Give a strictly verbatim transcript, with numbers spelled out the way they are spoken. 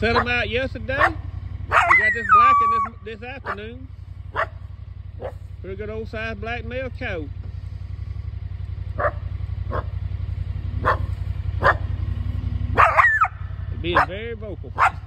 set them out yesterday. We got this black in this, this afternoon. Pretty good old size black male coyote. Being very vocal.